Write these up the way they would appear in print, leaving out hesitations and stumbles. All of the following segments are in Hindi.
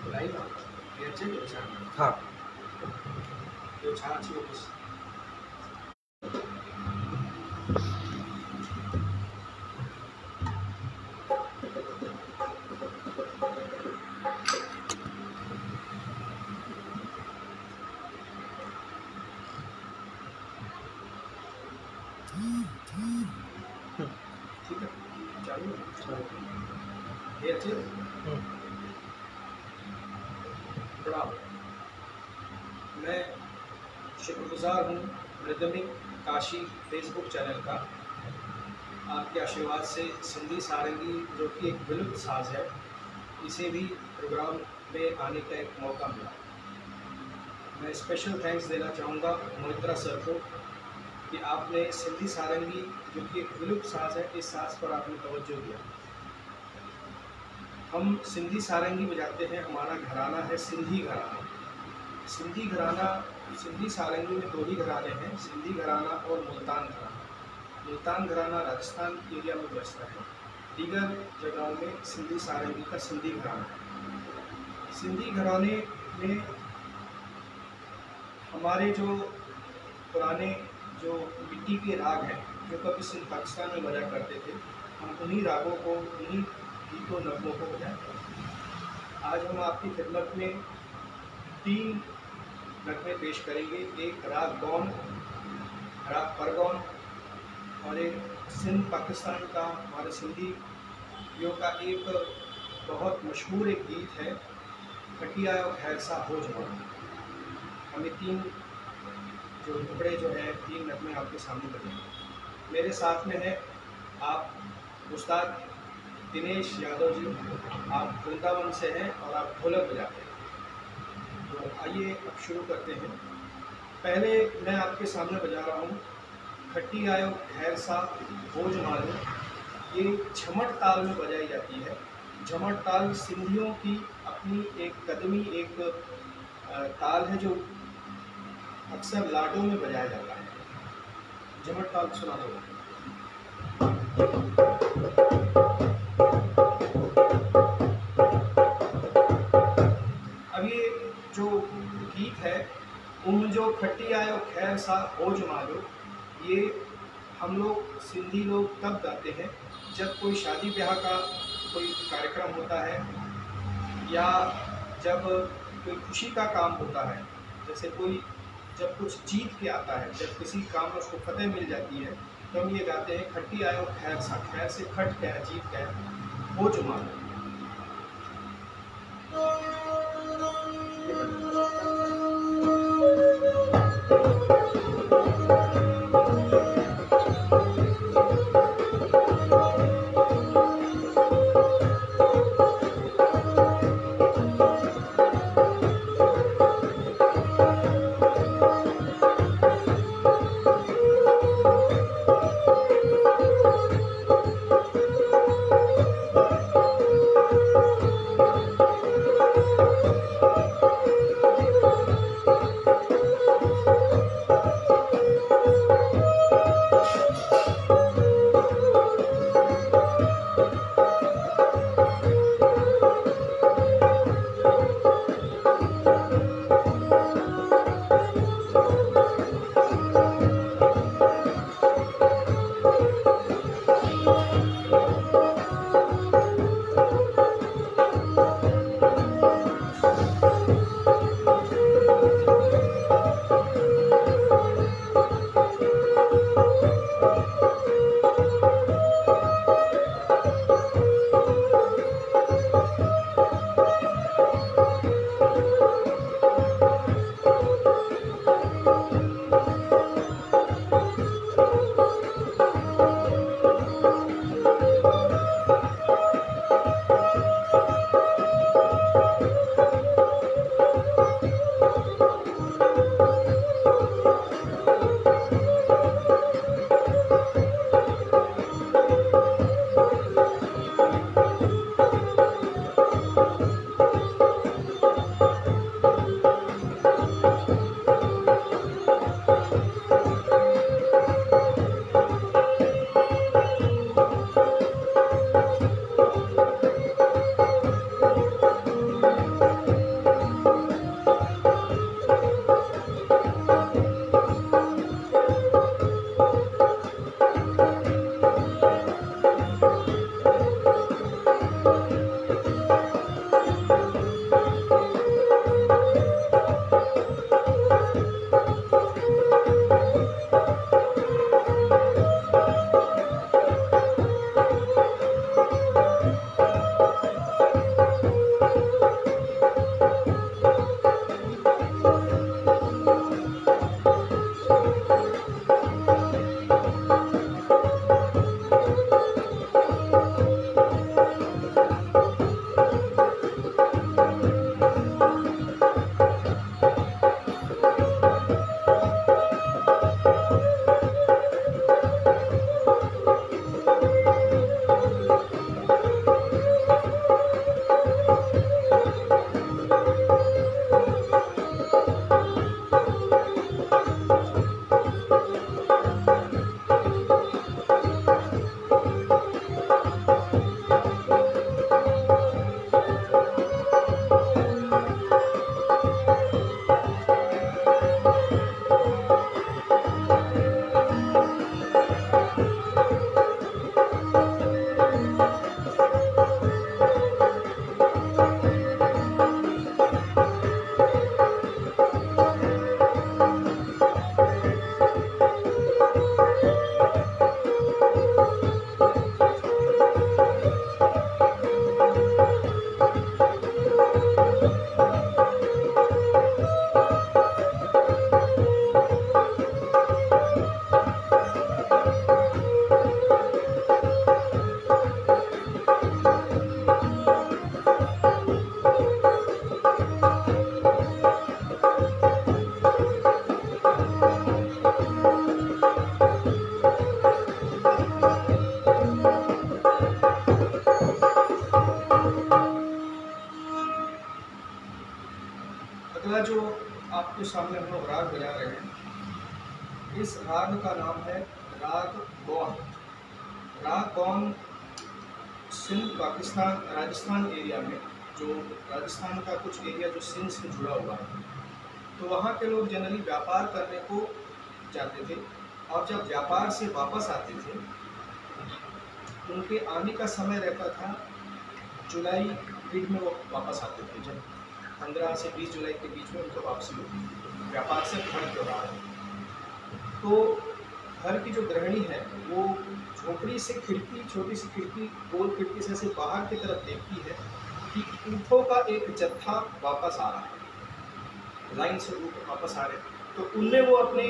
हाँ ठीक है, चालू ये अच्छे बड़ा। मैं शुक्रगुजार हूँ रिदमिक काशी फेसबुक चैनल का। आपके आशीर्वाद से सिंधी सारंगी जो कि एक विलुप्त साज है, इसे भी प्रोग्राम में आने का एक मौका मिला। मैं स्पेशल थैंक्स देना चाहूँगा मोहित्रा सर को कि आपने सिंधी सारंगी जो कि एक विलुप्त साज है, इस साज पर आपने तवज्जो दिया। हम सिंधी सारंगी बजाते हैं, हमारा घराना है सिंधी घराना। सिंधी घराना, सिंधी सारंगी में दो ही घराने हैं, सिंधी घराना और मुल्तान घराना। मुल्तान घराना राजस्थान एरिया में बसता है, दीगर जगहों में सिंधी सारंगी का सिंधी घराना है। सिंधी घराने में हमारे जो पुराने जो मिट्टी के राग हैं, जो कभी सिंध पाकिस्तान में बजा करते थे, हम उन्हीं रागों को, उन्हीं गीतों नगमों को बजाते हैं। आज हम आपकी खिदमत में 3 नगमे पेश करेंगे। एक राग गौन, राग परगौन और एक सिंध पाकिस्तान का, हमारे सिंधियों का एक बहुत मशहूर एक गीत है, खटिया खैर सा हो जवान। हमें 3 जो टुकड़े जो है, 3 नगमे आपके सामने बजेंगे। मेरे साथ में है आप उस्ताद दिनेश यादव जी, आप वृंदावन से हैं और आप ढोलक बजाते हैं। तो आइए अब शुरू करते हैं। पहले मैं आपके सामने बजा रहा हूँ खट्टी आयो खैर सा बोझ मालो। ये झमट ताल में बजाई जाती है। झमट ताल सिंधियों की अपनी एक कदमी एक ताल है जो अक्सर लाडों में बजाया जाता है। झमट ताल सुना दो। अब ये जो गीत है, जो खट्टी आयो खैर सा बोझ मालो, ये हम लोग सिंधी लोग तब गाते हैं जब कोई शादी ब्याह का कोई कार्यक्रम होता है, या जब कोई खुशी का काम होता है, जैसे कोई जब कुछ जीत के आता है, जब किसी काम में उसको फतेह मिल जाती है, तो हम ये गाते हैं खट्टी आयो खैर सा। खैर से खट क्या है, जीत क्या है, बोझ मालो। अगला जो आपके सामने हम लोग राग बजा रहे हैं, इस राग का नाम है राग गौन। राग गौन सिंध, पाकिस्तान, राजस्थान एरिया में, जो राजस्थान का कुछ एरिया जो सिंध से जुड़ा हुआ है, तो वहाँ के लोग जनरली व्यापार करने को जाते थे, और जब व्यापार से वापस आते थे, उनके आने का समय रहता था जुलाई मिड में वो वापस आते थे। जब 15 से 20 जुलाई के बीच में उनको वापसी होती थी व्यापार से घर के बाद। तो घर की जो गृहिणी है वो झोपड़ी से खिड़की, छोटी सी खिड़की, गोल खिड़की से बाहर की तरफ देखती है कि ऊँटों का एक जत्था वापस आ रहा है, लाइन से ऊँट वापस आ रहे हैं। तो उनमें वो अपने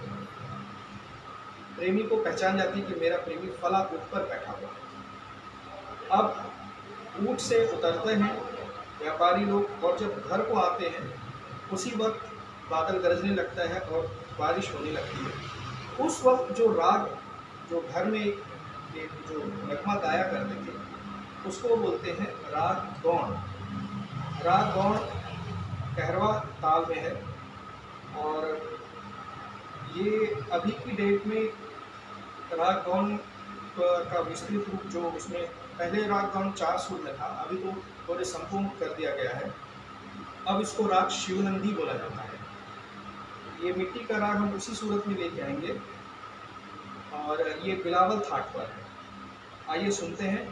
प्रेमी को पहचान जाती है कि मेरा प्रेमी फला ऊँट पर बैठा हुआ है। अब ऊँट से उतरते हैं व्यापारी लोग, और जब घर को आते हैं उसी वक्त बादल गरजने लगता है और बारिश होने लगती है। उस वक्त जो राग, जो घर में एक जो नगमा गाया करते थे, उसको बोलते हैं राग गौण। राग गौण कहरवा ताल में है, और ये अभी की डेट में राग गौण का विस्तृत रूप, जो उसमें पहले राग गौण 4 सुर में था, अभी तो थोड़े संपूर्ण कर दिया गया है। अब इसको राग शिवनंदी बोला जाता है। ये मिट्टी का राग हम उसी सूरत में लेके आएंगे, और ये बिलावल थाट पर है। आइए सुनते हैं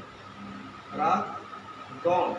राग गौण।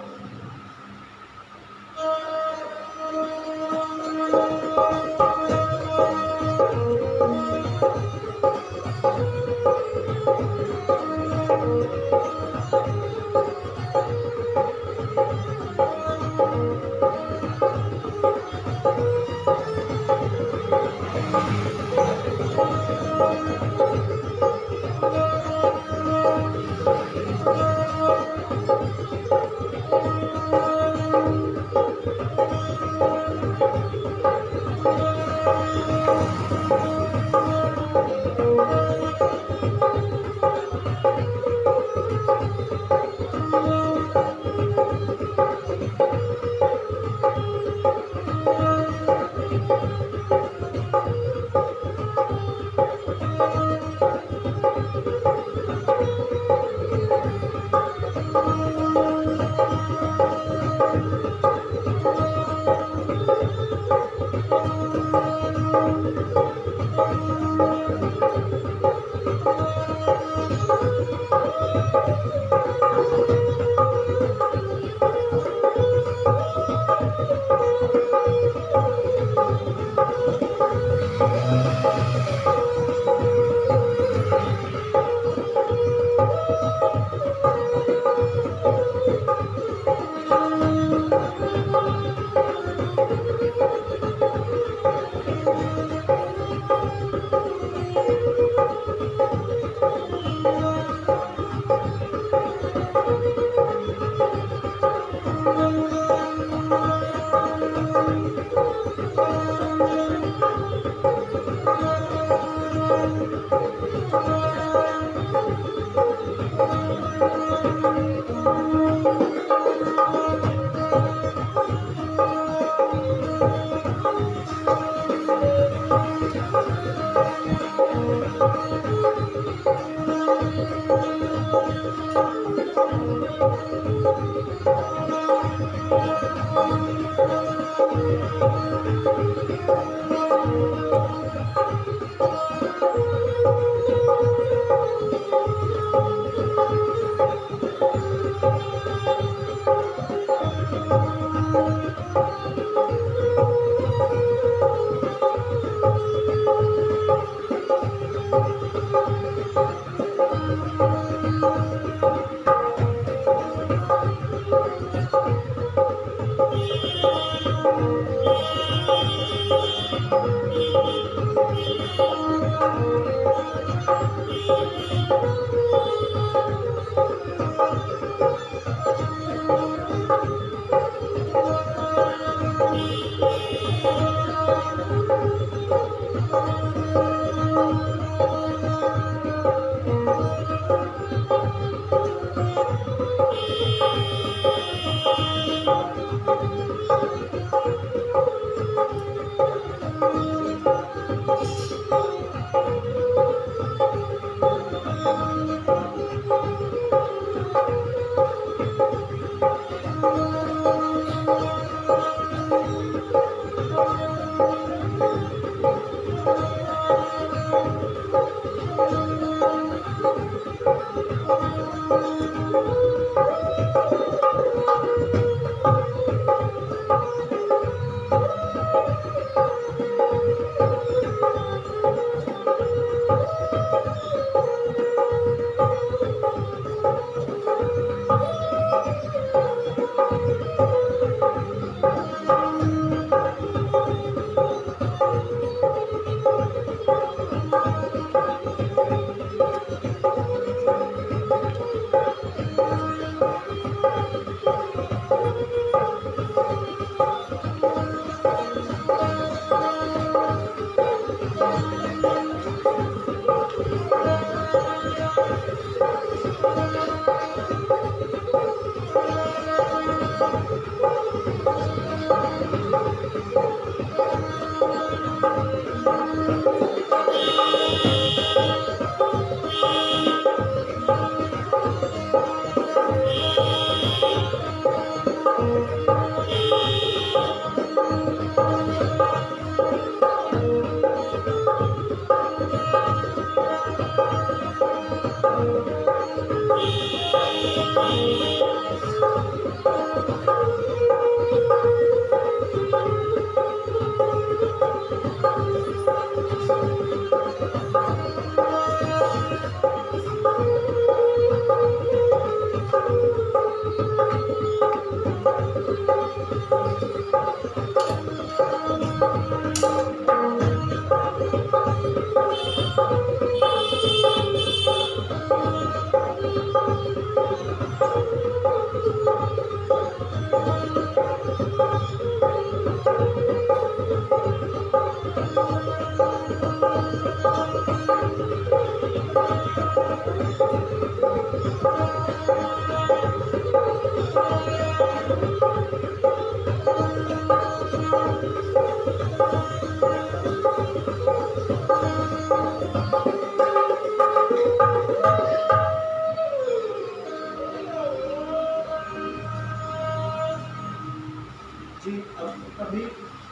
जी, अभी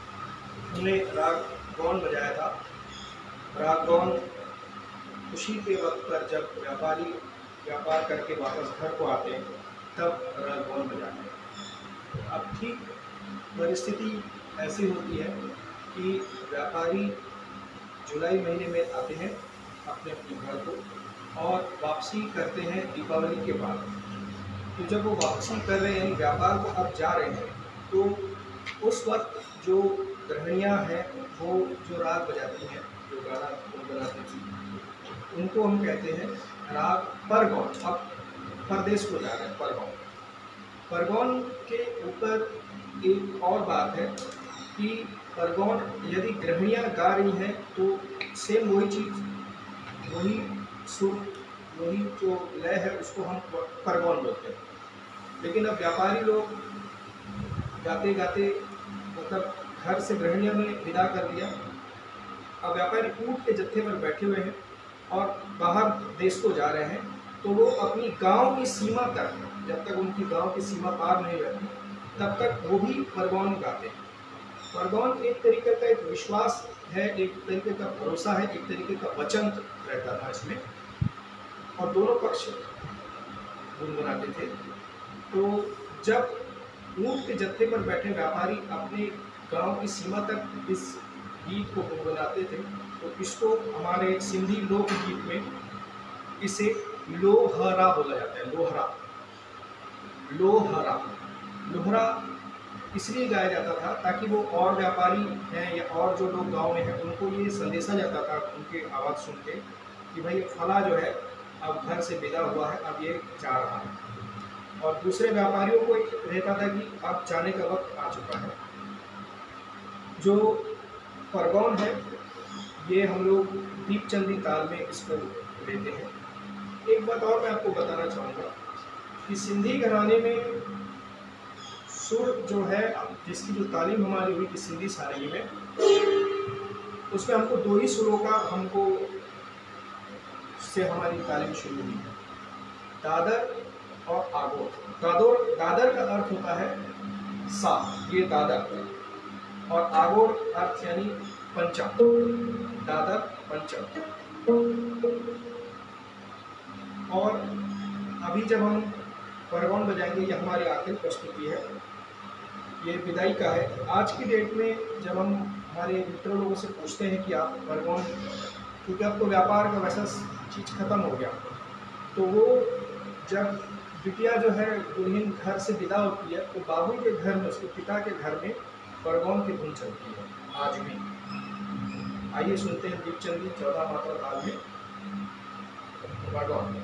हमने राग गौन बजाया था। राग गौन खुशी के वक्त पर जब व्यापारी व्यापार करके वापस घर को आते हैं तब राग गौन बजाते हैं। अब ठीक परिस्थिति ऐसी होती है कि व्यापारी जुलाई महीने में आते हैं अपने अपने घर को और वापसी करते हैं दीपावली के बाद। तो जब वो वापसी कर रहे हैं व्यापार को अब जा रहे हैं तो उस वक्त जो गृहिणियाँ हैं वो जो राग बजाती हैं, जो गाना वो बनाती थी, उनको हम कहते हैं राग परगौन। अब परदेश को जा रहे हैं परगौन। परगौन के ऊपर एक और बात है कि परगौन यदि गृहिणियाँ गा रही हैं तो सेम वही चीज़, वही सुर, वही जो लय है उसको हम परगौन बोलते हैं। लेकिन अब व्यापारी लोग गाते गाते मतलब घर से गृहिणियों ने विदा कर दिया। अब व्यापारी ऊँट के जत्थे पर बैठे हुए हैं और बाहर देश को जा रहे हैं, तो वो अपनी गांव की सीमा तक, जब तक उनकी गांव की सीमा पार नहीं रहती तब तक वो भी परगौन गाते हैं। परगौन एक तरीके का एक विश्वास है, एक तरीके का भरोसा है, एक तरीके का वचन रहता था इसमें, और दोनों पक्ष गुनगुनाते थे। तो जब ऊँट के जत्थे पर बैठे व्यापारी अपने गांव की सीमा तक इस गीत को गुनगुनाते थे, तो इसको हमारे सिंधी लोकगीत में इसे लोहरा बोला जाता है। लोहरा, लोहरा, लोहरा इसलिए गाया जाता था ताकि वो और व्यापारी हैं या और जो लोग गांव में हैं उनको ये संदेशा जाता था उनके आवाज़ सुन के कि भाई फला जो है अब घर से विदा हुआ है, अब ये जा रहा है। और दूसरे व्यापारियों को रहता था कि अब जाने का वक्त आ चुका है। जो परगौन है ये हम लोग दीपचंदी ताल में इसको लेते हैं। एक बात और मैं आपको बताना चाहूँगा कि सिंधी घराने में सुर जो है, जिसकी जो तालीम हमारी हुई थी सिंधी सारंगी में, उसमें हमको दो ही सुरों का हमको से हमारी तालीम शुरू हुई, दादर और आगोर। दादर का अर्थ होता है सा, ये दादर, और आगोर अर्थ यानी पंचम, दादर पंचम। और अभी जब हम परगौन बजाएंगे, ये हमारी आखिरी प्रस्तुति है, ये विदाई का है। आज की डेट में जब हम हमारे मित्र लोगों से पूछते हैं कि आप परगौन, क्योंकि अब तो व्यापार का वैसा चीज़ खत्म हो गया, तो वो जब बिटिया जो है दुल्हन घर से विदा होती है तो बाबू के घर में, उसके पिता के घर में परगौन की धुन चलती है आज भी। आइए सुनते हैं दीपचंदी 14 मात्रा ताल में परगौन।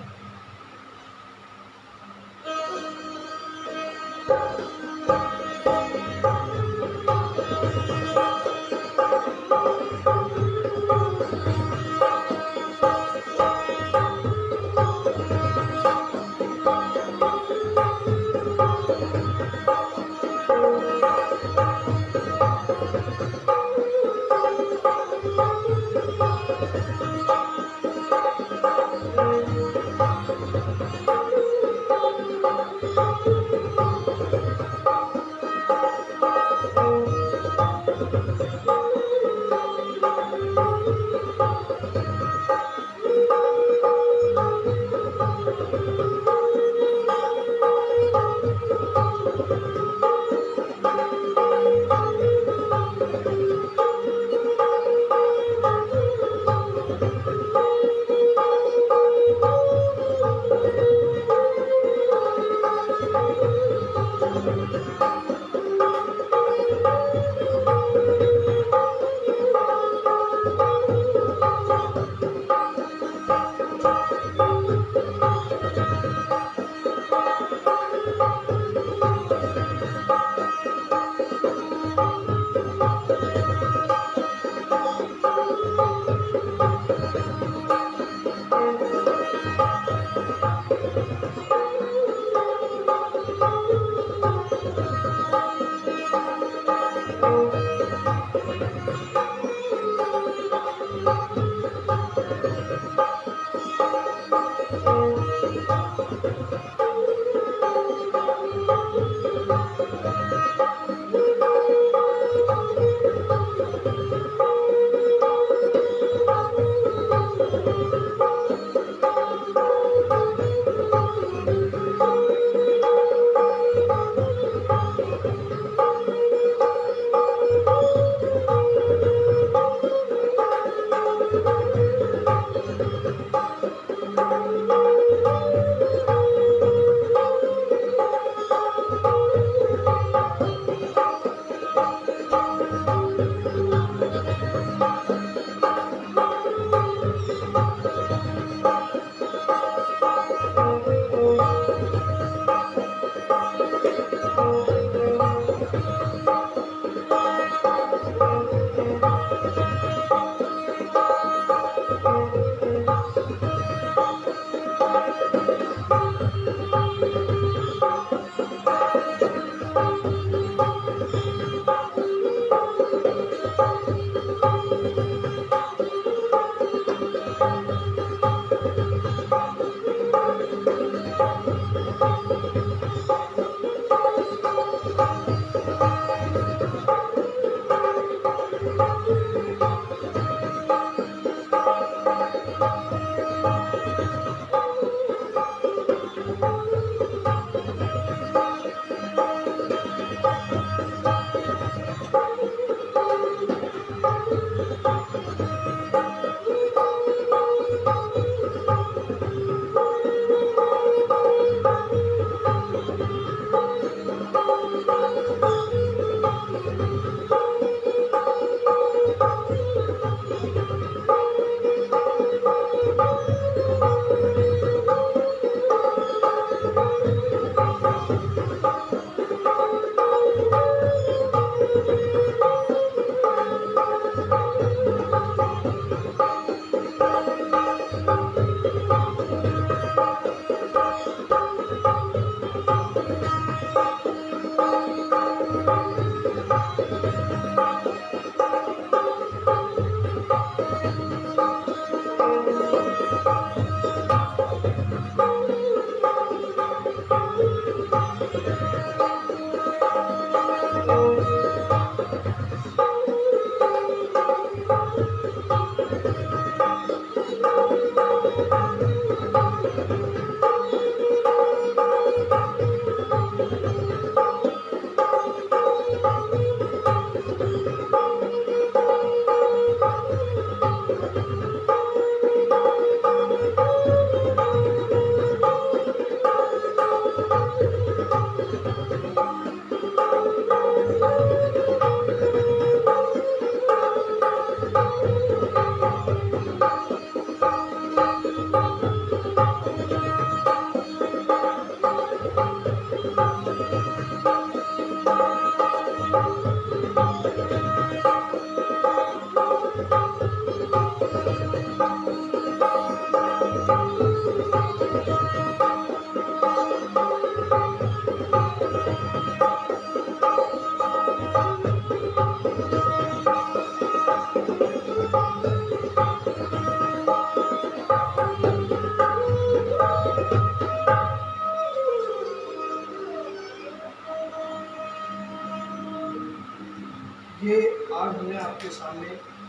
ये आज हमने आपके सामने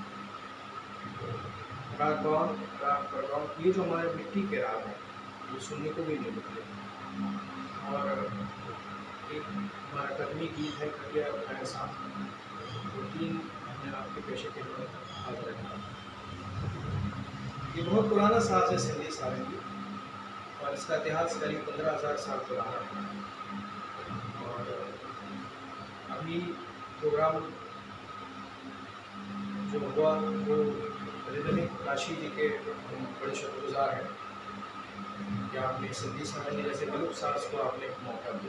राग गौन, राग परगौन, ये जो हमारे मिट्टी के राग हैं ये सुनने को भी नहीं मिलते। और एक हमारा कदमी गीत है कटिया खाया साथ, तो 3 हमने आपके पेशे के लिए हाथ रखा। ये बहुत पुराना साज है सिंधी सारंगी, और इसका इतिहास करीब 15,000 साल पुराना है। और अभी प्रोग्राम जो हुआ वो रिदमिक काशी जी के बड़े शुक्रगुजार हैं कि आपने सिंधी सारंगी जैसे विलुप्त साज को आपने मौका दिया।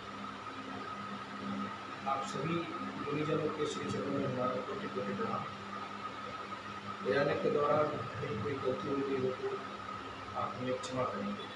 आप सभी गुरुजनों के श्री चरणों में हमारा कोटि कोटि प्रणाम। बजाने के दौरान कहीं कोई गलती हो गई हो तो आप हमें क्षमा करेंगे।